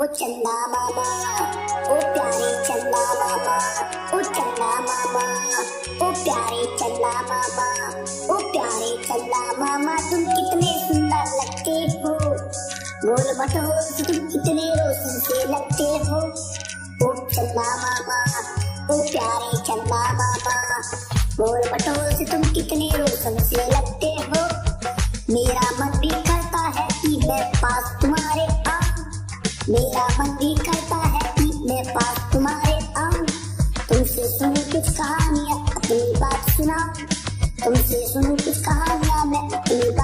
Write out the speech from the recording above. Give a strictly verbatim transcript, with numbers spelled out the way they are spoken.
ओ चंदा मामा, ओ प्यारे चंदा मामा, ओ चंदा मामा, ओ प्यारे चंदा मामा, ओ प्यारे चंदा मामा, तुम कितने सुंदर लगते हो, गोल मटोल से तुम कितने रोशन से लगते हो। ओ चंदा मामा, ओ प्यारे चंदा मामा, गोल मटोल से तुम कितने रोशन से लगते हो। मेरा मन भी करता है कि मैं पास तुम्हारे आऊं, मेरा मन भी करता है कि मैं पास तुम्हारे आऊं। तुमसे सुनूं कुछ कहानियां, अपनी बात सुनाऊं, तुमसे सुनूं कुछ कहानियां, मैं अपनी